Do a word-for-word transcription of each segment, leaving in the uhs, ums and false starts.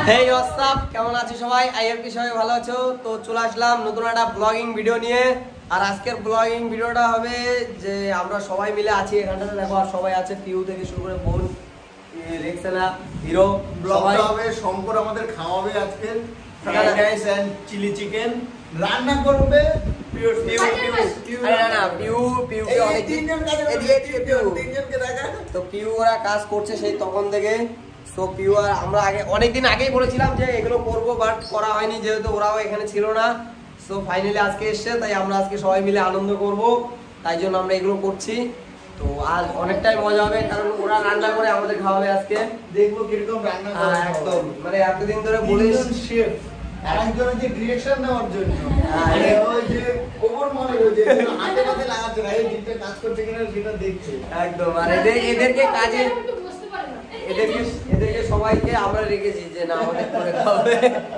হেই WhatsApp, কেমন আছো সবাই? আই হোপ কি সবাই ভালো আছো। তো চলে আসলাম নতুন একটা ব্লগিং ভিডিও নিয়ে। আর আজকের ব্লগিং ভিডিওটা হবে যে আমরা সবাই মিলে আছি এখানটাতে। দেখো আর সবাই আছে, পিউ থেকে শুরু করে বোন, রেক্সানা, হিরো। ব্লগটা হবে শঙ্কর আমাদের খাওয়াবে আজকে fried rice and chilli chicken রান্না করবে পিউ পিউ পিউ আরে না না পিউ পিউ কে অনেক তিনজন কাজ এদিকে পিউ তিনজনকে দেখা। তো পিউ ওরা কাজ করছে সেই তখন থেকে। সো পিউ আর আমরা আগে অনেকদিন আগেই বলেছিলাম যে এগুলো করবো, বাট করা হয়নি যেহেতু ওরাও এখানে ছিল না। সো ফাইনালি আজকে এসছে, তাই আমরা আজকে সবাই মিলে আনন্দ করব, তাই জন্য আমরা এগুলো করছি। তো আজ অনেকটাই মজা হবে, কারণ ওরা রান্না করে আমাদের খাওয়াবে আজকে। দেখবো কিরকম রান্না করে। একদম মানে এতদিন ধরে বলিস শেফ আরেকজনের যে ডিরেকশন নেওয়ার জন্য মানে ওই যে ওভার মনে হয় যে হাতে হাতে লাগাচ্ছে না, এই দিকটা কাজ করছে কিনা সেটা দেখছে একদম। আর এদের এদেরকে কাজে এদেরকে এদেরকে সবাইকে আমরা রেখেছি যে না আমাদের করে খাওয়াবে।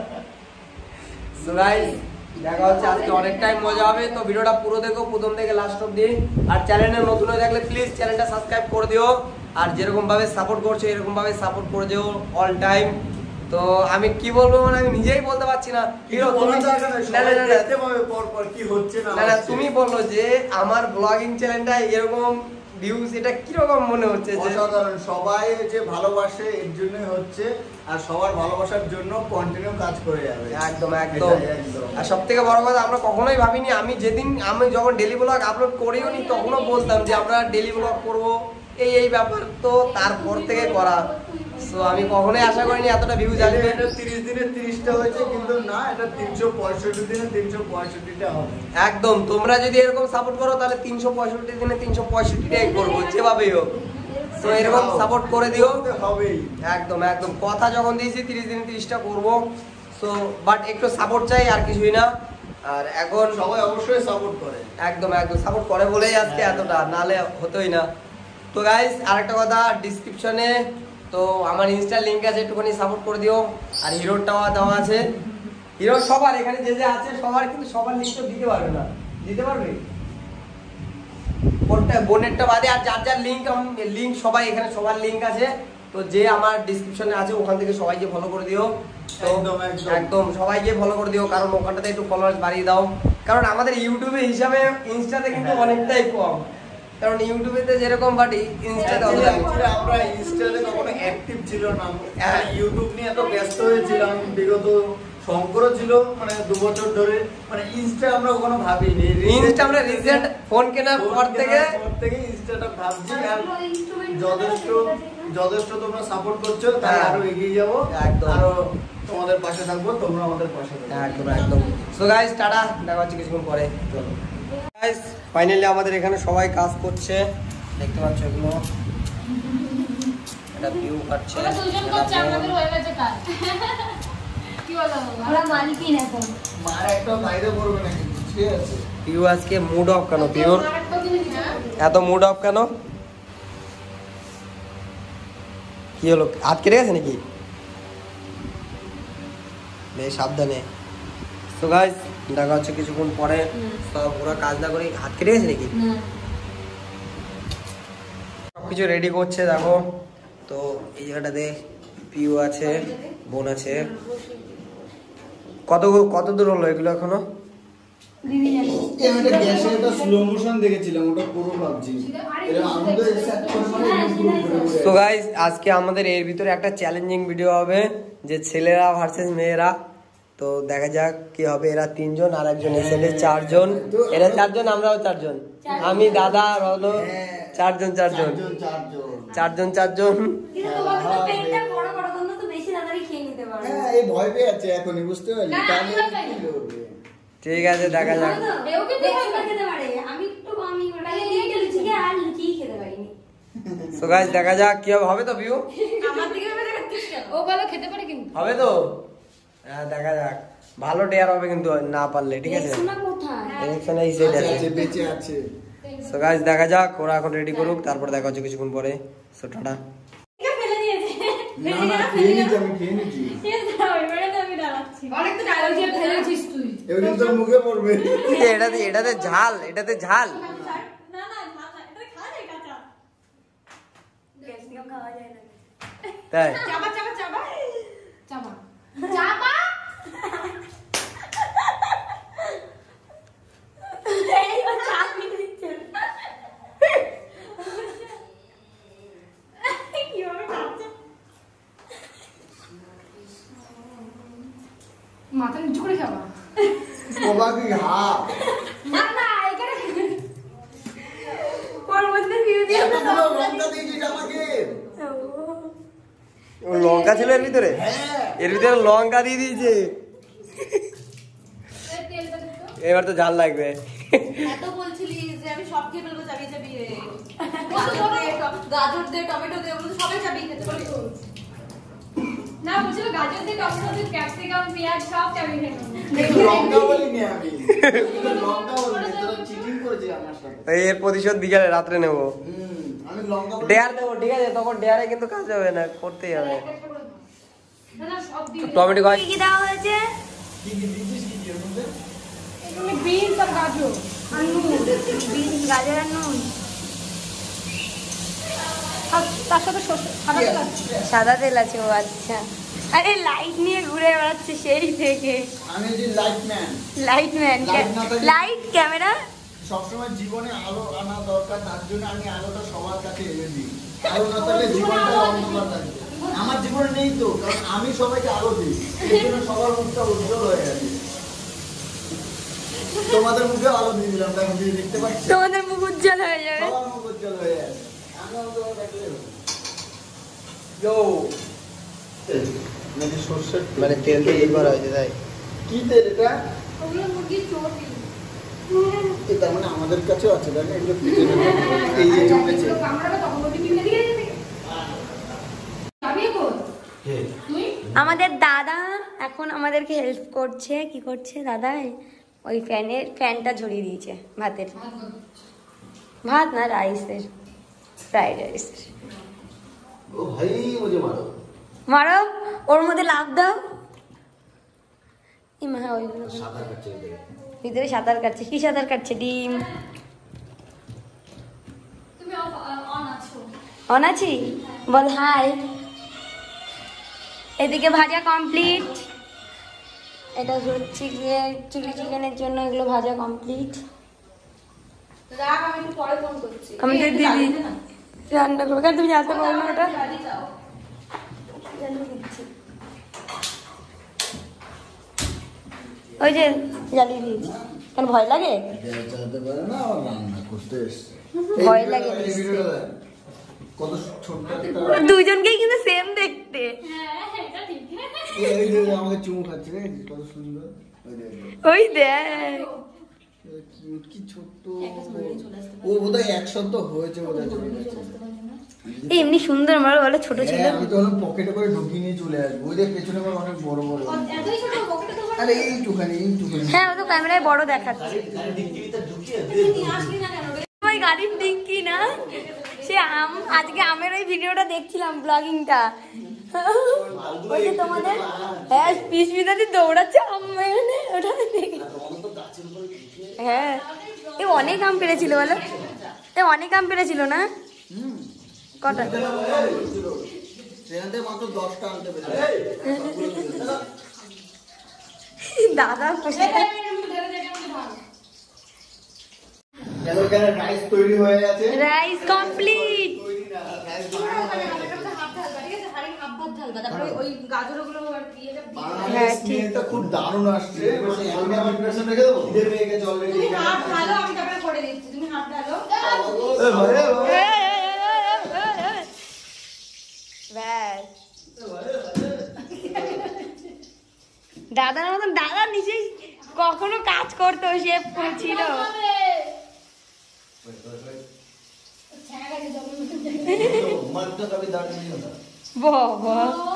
সো গাইস দেখা হচ্ছে আজকে অনেকটাই মজা হবে। তো ভিডিওটা পুরো দেখো প্রথম থেকে লাস্ট অবধি। আর চ্যানেলে নতুন হয়ে থাকলে প্লিজ চ্যানেলটা সাবস্ক্রাইব করে দিও। আর যেরকম ভাবে সাপোর্ট করছো এরকম ভাবে সাপোর্ট করে দিও অল টাইম। তো আমি কি বলবো মানে আমি নিজেই বলতে পারছি না। হিরো তুমি না না না দেখতে পাবে পর পর কি হচ্ছে না না তুমি বললো যে আমার ব্লগিং চ্যানেলটা এরকম ভিউজ, এটা কি রকম মনে হচ্ছে? যে অসাধারণ, সবাই যে ভালোবাসে এর জন্যই হচ্ছে, আর সবার ভালোবাসার জন্য কন্টিনিউ কাজ করে যাবে। একদম একদম। আর সবথেকে বড় কথা আমরা কখনোই ভাবিনি, আমি যেদিন আমি যখন ডেলি ব্লগ আপলোড করিও নি তখনও বলতাম যে আমরা ডেলি ব্লগ করবো এই এই ব্যাপার। তো তারপর থেকে করা। সো আমি কখনোই আশা করিনি এতটা ভিউজ আসবে। এটা তিরিশ দিনে তিরিশটা হয়েছে, কিন্তু না এটা তিনশো পঁয়ষট্টি দিনে তিনশো পঁয়ষট্টিটা হবে। একদম, তোমরা যদি এরকম সাপোর্ট করো তাহলে তিনশো পঁয়ষট্টি দিনে তিনশো পঁয়ষট্টিটাই করবো যেভাবেই হোক। তো এরকম সাপোর্ট করে দিও। হবেই একদম একদম, কথা যখন দিয়েছি তিরিশ দিনে তিরিশটা করবো। সো বাট একটু সাপোর্ট চাই, আর কিছুই না। আর এখন সবাই অবশ্যই সাপোর্ট করে। একদম একদম সাপোর্ট করে বলেই আজকে এতটা, নাহলে হতোই না। তো গাইস আরেকটা কথা, ডিসক্রিপশনে তো আমার ইনস্টার লিঙ্ক আছে, একটুখানি সাপোর্ট করে দিও। আর হিরোরটাও দেওয়া আছে। হিরোর সবার এখানে যে যে আছে সবার, কিন্তু সবার লিঙ্ক তো দিতে পারবে না। দিতে পারবে কোনটা বোনেরটা বাদে, আর যার যার লিঙ্ক লিঙ্ক সবাই এখানে সবার লিঙ্ক আছে। তো যে আমার ডিসক্রিপশনে আছে ওখান থেকে সবাইকে ফলো করে দিও। একদম একদম একদম সবাইকে ফলো করে দিও, কারণ ওখানটাতে একটু ফলোয়ার্স বাড়িয়ে দাও। কারণ আমাদের ইউটিউবে হিসাবে ইনস্টাতে কিন্তু অনেকটাই কম, কারণ ইউটিউবেতে যেরকম বাট ইনস্টাতে আমরা ইনস্টাতে কখনো অ্যাক্টিভ ছিল না। ইউটিউব নিয়ে এত ব্যস্ত হয়েছিলাম বিগত শঙ্করও ছিল মানে দু বছর ধরে, মানে ইনস্টা আমরা কখনো ভাবিনি। ইনস্টা আমরা রিসেন্ট ফোন কেনার পর থেকে পর থেকে ইনস্টাটা ভাবছি। আর যথেষ্ট যথেষ্ট তোমরা সাপোর্ট করছো, তাই আরো এগিয়ে যাবো, একদম আরো তোমাদের পাশে থাকবো, তোমরা আমাদের পাশে থাকবে। একদম একদম। সো গাইস টাটা, দেখা হচ্ছে কিছুক্ষণ পরে। চলো গাইস, ফাইনালি আমাদের এখানে সবাই কাজ করছে, দেখতে পাচ্ছ এগুলো। এটা ভিউ কাটছে, ওরা দুজন করছে, আমাদের হয়ে গেছে কাজ। কি বলো আমরা মালিকই না এখন। মার একটা বাইরে করবে না, কিন্তু ঠিক আছে। পিউ আজকে মুড অফ কেন? পিউর এত মুড অফ কেন? কি হলো, হাত কেটে গেছে নাকি? বেশ সাবধানে। তো গাইস দেখা হচ্ছে কিছুক্ষণ পরে। সব ওরা কাজ না করে হাত কেটে গেছে নাকি? সবকিছু রেডি করছে দেখো। তো এই জায়গাটাতে পিউ আছে, বোন আছে। কত কত দূর হলো এগুলো এখনো? আমি গ্যাসে একটা স্লো মোশন দেখেছিলাম, ওটা পুরো ভাবছি এর আমাদের সেট করে মানে গ্রুপ করে। তো গাইস আজকে আমাদের এর ভিতরে একটা চ্যালেঞ্জিং ভিডিও হবে, যে ছেলেরা ভার্সেস মেয়েরা। তো দেখা যাক কি হবে। এরা তিনজন আর একজন এসএলএ চারজন, এরা চারজন আমরাও চারজন, আমি দাদা আর হলো চারজন চারজন চারজন চারজন। হ্যাঁ এই ভয় পেয়ে আছে এখনই, বুঝতে পারলি? ঠিক আছে দেখা যাক। তো গাইস দেখা যাক কি হবে। তো ভিউ আমার দিকে ও ভালো খেতে পারে কিন্তু হবে তো। হ্যাঁ দেখা যাক, ভালো ডেয়ার হবে কিন্তু না পারলে, ঠিক আছে? ইলেকশনে এই সাইড আছে, বেঁচে আছে। সো গাইস দেখা যাক, ওরা এখন রেডি করুক, তারপর দেখা হচ্ছে কিছুক্ষণ পরে। So tata. না না খেয়ে নিচ্ছি, আমি খেয়ে নিচ্ছি। অনেক তো ডায়লগ দিয়ে ফেলেছিস তুই। এবার তো মুখে পড়বে। এটাতে এটাতে ঝাল, এটাতে ঝাল। না না ঝাল না, এটা খাওয়া যায় কাঁচা। গ্যাস দিয়ে খাওয়া যায় না। তাই চাবা চাবা চাবা চাবা। মাথা নিচু করে যাওয়া বাবা কি হাফ না না এখানে ওর মধ্যে ভিউ দিয়ে এতগুলো লঙ্কা দিয়েছিস আমাকে ও লঙ্কা ছিল এর ভিতরে হ্যাঁ এর ভিতরে লঙ্কা দিয়ে দিয়েছে এবার তো ঝাল লাগবে এত বলছিলিস যে আমি সব খেয়ে ফেলবো চাবিয়ে চাবিয়ে গাজর দে গাজর দে টমেটো দে ওগুলো সবাই চাবিয়ে খেতে পারি না বলছিল গাজর দিয়ে টমেটো দিয়ে ক্যাপসিকাম পেঁয়াজ সব চাবিয়ে খেতে লঙ্কা বলিনি আমি লঙ্কা বলিনি তোরা চিটিং করেছিস আমার সাথে এই এর প্রতিশোধ বিকালে রাত্রে নেবো হুম আমি লঙ্কা বলি ডেয়ার দেবো ঠিক আছে তখন ডেয়ারে কিন্তু কাজ হবে না করতেই হবে না না সব দিয়ে টমেটো গাছ কি দেওয়া হয়েছে কি কি দিছিস কি কি এর মধ্যে এখানে বিনস আর গাজর আর নুন বিনস গাজর আর নুন আর তার সাথে সরষে সাদা তেল আছে। সাদা তেল আছে ও আচ্ছা আরে লাইট নিয়ে ঘুরে বেড়াচ্ছে সেই থেকে আমি যে light man light man Light না থাকলে- লাইট ক্যামেরা সবসময় জীবনে আলো আনা দরকার তার জন্য আমি আলোটা সবার কাছে এনে দিই আলো না থাকলে জীবনটা অন্ধকার থাকবে আমার জীবনে নেই তো কারণ আমি সবাইকে আলো দিই এই জন্য সবার মুখটা উজ্জ্বল হয়ে গেছে তোমাদের মুখে আলো দিয়ে দিলাম দেখো দিয়ে দেখতে পাচ্ছি তোমাদের মুখ উজ্জ্বল হয়ে যাবে সবার মুখ উজ্জ্বল হয়ে গেছে আমি অন্ধকার থাকলে ইয়ো মানে সর্ষের তেল। মানে তেল দিয়ে ই করা হয়েছে তাই কি তেল এটা ওগুলো মুরগির চর্বি এ তার মানে আমাদের কাছেও আছে তাই না এগুলো কেটে নেবো। এই যে জমেছে এগুলো কামড়াবে তখন ওটি কিনে দিয়ে যাবে যাবি এখন তুই আমাদের দাদা এখন আমাদেরকে হেল্প করছে কি করছে দাদা ওই ফ্যানের ফ্যানটা ঝরিয়ে দিয়েছে ভাতের ভাত না রাইসের ফ্রাইড রাইসের ও ভাই মুঝে মারো মারো ওর মধ্যে লাভ দাও এই মা ওইগুলো সাদা কাটছে ভিতরে সাঁতার কাটছে কি সাঁতার কাটছে ডিম তুমি অন আছো অন আছি বল হাই এদিকে ভাজা কমপ্লিট এটা হচ্ছে গিয়ে চিলি চিকেনের জন্য এগুলো ভাজা কমপ্লিট রাগ আমি একটু পরে ফোন করছি আমাদের দিদি রান্না করবে কেন তুমি জানতে পারো না ওটা জানিয়ে দিচ্ছি ওই যে জ্বালিয়ে দিয়েছি কেন ভয় লাগে চাইতে পারে না আর রান্না করতে এসছে ভয় লাগে এই ভিডিওটা দেখ। কত ছোট্ট একটা দুজনকেই কিন্তু সেম দেখতে হ্যাঁ এটা ঠিক এই যে আমাকে চুমু খাচ্ছে রে কত সুন্দর ওই দেখ ওই দেখ কিউট কি ছোট্ট ও বোধহয় এক সপ্তাহ হয়েছে বোধহয় চলে গেছে এই এমনি সুন্দর আমার বলো ছোট ছিল হ্যাঁ, আমি তো হলো পকেটে করে ঢুকিয়ে নিয়ে চলে আসবো ওই দেখ পেছনে আমার অনেক বড় বড় এতই ছোট পকেটে তো আরে এইটুখানি এইটুখানি হ্যাঁ ও তো ক্যামেরায় বড় দেখাচ্ছে ওই গাড়ির ডিঙ্কি না সে আম আজকে আমের ওই ভিডিওটা দেখছিলাম ব্লগিংটা ওই যে তোমাদের হ্যাঁ পিস পিসাতে দৌড়াচ্ছে আম মানে ওটা দেখে হ্যাঁ এ অনেক আম পেরেছিল বলো এ অনেক আম পেরেছিল না কটা সেখান থেকে মাত্র দশটা আনতে পেরেছে দাদা খুশি এখানে রাইস তৈরি হয়ে গেছে রাইস কমপ্লিট তৈরি না রাইস ওই গাজরগুলো আর কি এটা হ্যাঁ স্মেলটা খুব দারুণ আসছে হালকা প্রিপারেশন রেখে দেবো ঈদের হয়ে গেছে অলরেডি তুমি হাফ ঢালো আমি তারপরে করে দিচ্ছি তুমি হাফ ঢালো ব্যাস দাদার মতন দাদা নিজেই কখনো কাজ করতো সে ছিল मत कभी दर्द नहीं होता বাবা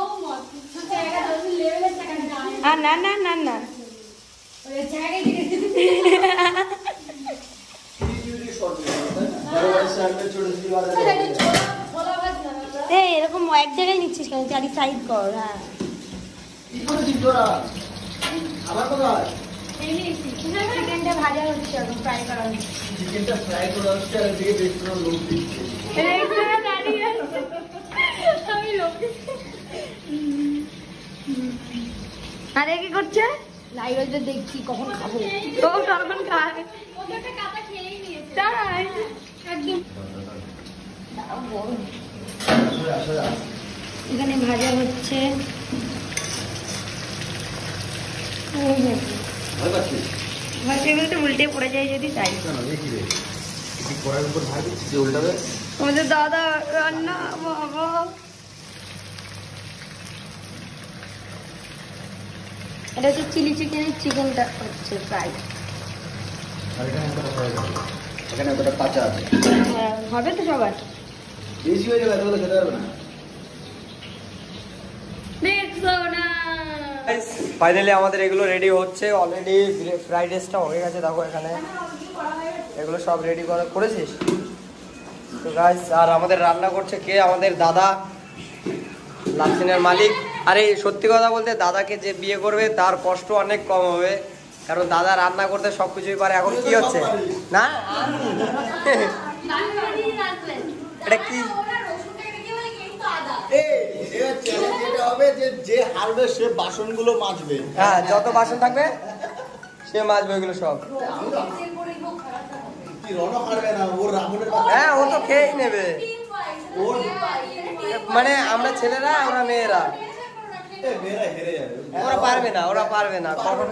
আর না না না না এই এরকম এক জায়গায় নিচ্ছিস কেন চারি সাইড কর হ্যাঁ আবার কোথায় চিকেনটা ভাজা হচ্ছে এখন ফ্রাই করা হচ্ছে চিকেনটা ফ্রাই করা হচ্ছে আর দিকে বেশি লোক দিচ্ছে আরে কি করছে লাইভ দেখছি কখন খাবো ও কখন খায় ওকে একটা কাটা খেয়েই নিয়েছে তাই একদম এখানে ভাজা হচ্ছে ভয় পাচ্ছিস? ভাবছি বলতে উল্টে পড়ে যায় যদি তাই। কেন এ কি রে? কি করার উপর ভাই দিচ্ছিস যে উল্টাবে? আমাদের দাদা রান্না বাবা। এটা হচ্ছে চিলি চিকেনের চিকেনটা হচ্ছে ফ্রাই। আর এখানে একটা কথা আছে, এখানে একটা কাঁচা আছে, হ্যাঁ হবে তো সবার। বেশি হয়ে যাবে তাহলে খেতে পারবে না। দেখো না ফাইনালি আমাদের এগুলো রেডি হচ্ছে অলরেডি। ফ্রাইড রাইসটা হয়ে গেছে, দেখো এখানে এগুলো সব রেডি করে করেছিস তো গাইস। আর আমাদের রান্না করছে কে? আমাদের দাদা, লাচ্ছিনের মালিক। আরে সত্যি কথা বলতে দাদাকে যে বিয়ে করবে তার কষ্ট অনেক কম হবে, কারণ দাদা রান্না করতে সব কিছুই পারে। এখন কি হচ্ছে না এটা কি যে হারবে সে বাসনগুলো মাজবে। হ্যাঁ, যত বাসন থাকবে সে মাজবে ওইগুলো সব। হ্যাঁ, ও তো খেয়েই নেবে। মানে আমরা ছেলেরা, ওরা মেয়েরা। ওরা পারবে না, ওরা পারবে না। কখন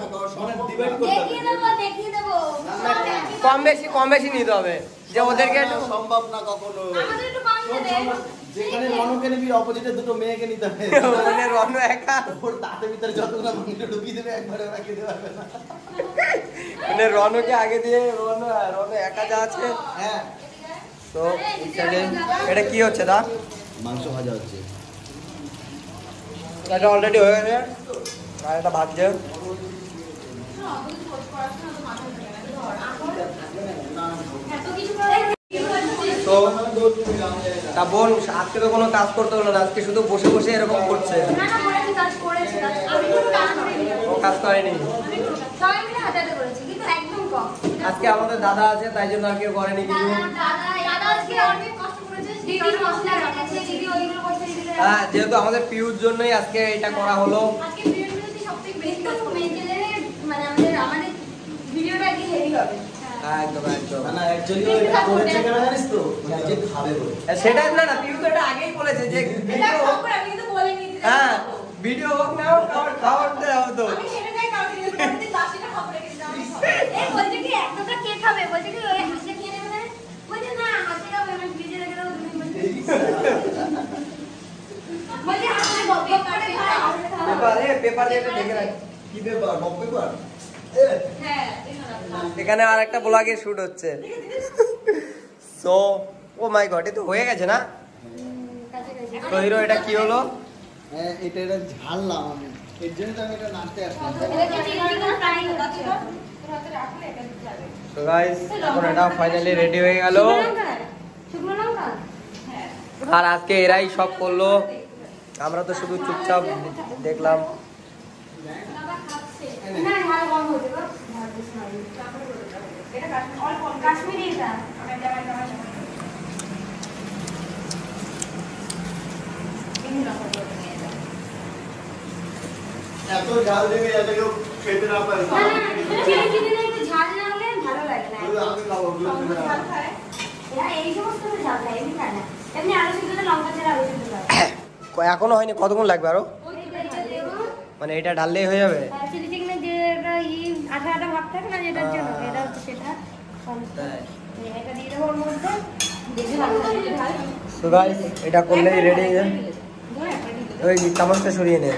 কম বেশি কম বেশি নিতে হবে, যে ওদেরকে সম্ভব না কখনো। যেখানে রনকে নিবি অপোজিটে দুটো মেয়েকে নিতে হবে। মানে রন একা ওর দাঁতের ভিতরে যতগুলো মাংস ঢুকিয়ে দেবে একবারে ওরা খেতে পারবে না। মানে রনকে আগে দিয়ে রন রন একা যা আছে। হ্যাঁ, তো এটা কি হচ্ছে দা? মাংস ভাজা হচ্ছে। এটা অলরেডি হয়ে গেছে আর এটা ভাজছে। তো তা বোন আজকে তো কোনো কাজ করতে হলো না, আজকে শুধু বসে বসে এরকম করছে। ও কাজ করেনি আজকে। আমাদের দাদা আছে তাই জন্য আর কেউ করেনি কিছু। হ্যাঁ, যেহেতু আমাদের পিউর জন্যই আজকে এটা করা হলো। একদম একদম না, অ্যাকচুয়ালি ও এটা করেছে কেন জানিস তো? যে খাবে বলে। সেটা না না, পিউ তো এটা আগেই বলেছে যে ভিডিও হোক। হ্যাঁ, ভিডিও হোক না হোক খাবার খাবার দেওয়া হতো। পেপারে পেপার দিয়ে দেখে রাখ। কি ব্যাপার? Mock paper? এখানে আর একটা ব্লগের শুট হচ্ছে। সো ও মাই গড, এ তো হয়ে গেছে না? তো হিরো এটা কি হলো? হ্যাঁ, এটা এটা ঝাললাম আমি, এর জন্য তো আমি এটা নাচতে আসলাম। তো গাইস এখন এটা ফাইনালি রেডি হয়ে গেল। আর আজকে এরাই সব করলো, আমরা তো শুধু চুপচাপ দেখলাম। এত ঝাল দেবে যাতে কেউ খেতে না পারে। আমি খাবো, এখনো হয়নি, কতক্ষণ লাগবে আরো? মানে এটা ঢাললেই হয়ে যাবে? তো গাইস এটা করলেই রেডি হয়ে যাবে। ওই চামচটা সরিয়ে নে।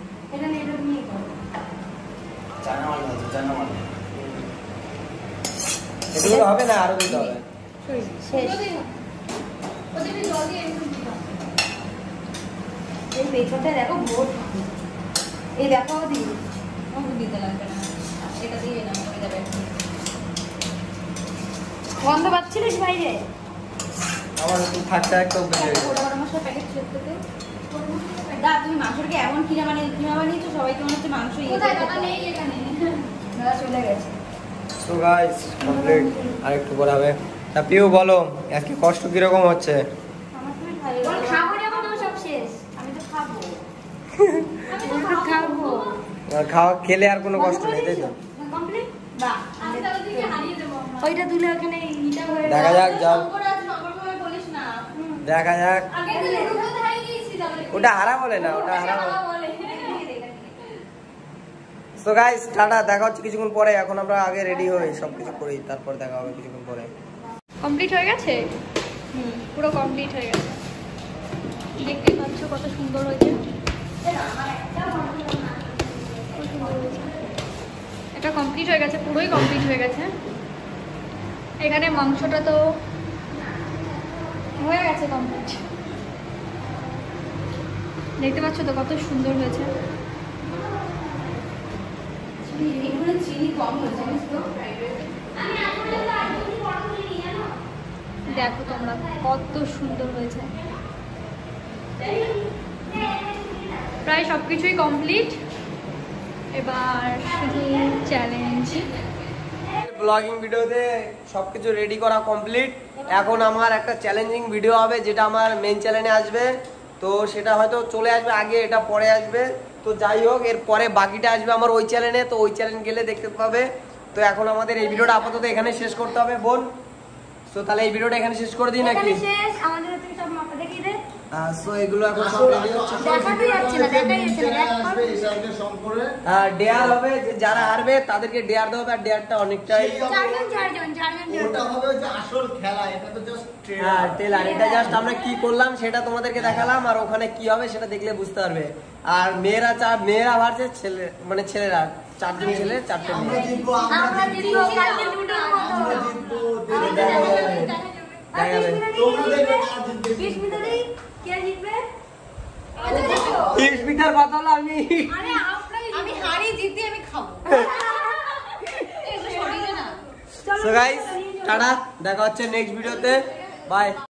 এগুলো হবে না, আরো দিতে হবে। দেখো ভোট এই দেখো দিদি দিতে লাগবে না, এটা দিয়ে না গন্ধ পাচ্ছিলিস বাইরে? আমার একটু থাকতে একটু বেশি দা তুমি মাংসটাকে এমন কিনা মানে কিনা বানিয়েছো সবাইকে মনে হচ্ছে মাংস ইয়ে দাদা চলে গেছে। সো গাইস কমপ্লিট, আর একটু পরে হবে। তা পিউ বলো আজকে কষ্ট কিরকম হচ্ছে? আমার খুবই ভালো লাগে। খাবো যখন তোমার সব শেষ আমি তো খাবো আমি তো খাবো। আর খাওয়া খেলে আর কোনো কষ্ট নেই, তাই তো? কমপ্লিট বাহ আমি তাহলে দিকে হারিয়ে দেব। ওইটা তুলে ওখানে ইটা হয়ে দেখা যাক যাও, নম্বর আছে নম্বর করে বলিস না। দেখা যাক। আগে দিলে রুমে হারিয়ে গিয়েছি তাহলে ওটা হারা বলে না, ওটা হারা বলে। বলে সো তো গাইস টাটা, দেখা হচ্ছে কিছুক্ষণ পরে। এখন আমরা আগে রেডি হই, সবকিছু করি, তারপর দেখা হবে কিছুক্ষণ পরে। কমপ্লিট হয়ে গেছে, হুম পুরো কমপ্লিট হয়ে গেছে। দেখতে পাচ্ছ কত সুন্দর হয়েছে, এটা কমপ্লিট হয়ে গেছে, পুরোই কমপ্লিট হয়ে গেছে। এখানে মাংসটা তো হয়ে গেছে কমপ্লিট, দেখতে পাচ্ছ তো কত সুন্দর হয়েছে। চিনি কম হয়েছে দেখো তোমরা কত সুন্দর হয়েছে। প্রায় সব কিছুই কমপ্লিট, এবার শুধু চ্যালেঞ্জ। ব্লগিং ভিডিওতে সবকিছু রেডি করা কমপ্লিট। এখন আমার একটা চ্যালেঞ্জিং ভিডিও হবে, যেটা আমার মেন চ্যানেলে আসবে। তো সেটা হয়তো চলে আসবে আগে, এটা পরে আসবে। তো যাই হোক, এর পরে বাকিটা আসবে আমার ওই চ্যানেলে, তো ওই চ্যানেল গেলে দেখতে পাবে। তো এখন আমাদের এই ভিডিওটা আপাতত এখানে শেষ করতে হবে বোন। তো তাহলে এই ভিডিওটা এখানে শেষ করে দিই নাকি? শেষ, আমাদের হচ্ছে সব মাপা দেখিয়ে দে। সো এগুলো এখন সব রেডি হচ্ছে। দেখাতে যাচ্ছে না, দেখাই যাচ্ছে না, দেখ আসবে এসআরকে শঙ্করে। আর ডেয়ার হবে, যে যারা হারবে তাদেরকে ডেয়ার দেওয়া হবে। আর ডেয়ারটা অনেকটাই চারজন চারজন চারজন ওটা হবে ওই যে আসল খেলা, এটা তো জাস্ট হ্যাঁ টেলার। এটা জাস্ট আমরা কি করলাম সেটা তোমাদেরকে দেখালাম, আর ওখানে কি হবে সেটা দেখলে বুঝতে পারবে। আর মেয়েরা চার মেয়েরা ভার্সে ছেলে, মানে ছেলেরা চারজন ছেলে চারটে আমরা মেয়ে। জিতবো, আমরা আমরা জিতবো, কালকে দুটো আমরা জিতবো। দেখা যাবে, দেখা যাবে। তোমরা দেখবে কারা জিতবে। বিশ মিনিটেই কে জিতবে? তিরিশ মিটার কথা হলো আমি আরে আমি হারি জিতি আমি খাবো সো গাইস টাটা, দেখা হচ্ছে নেক্সট ভিডিওতে, বাই।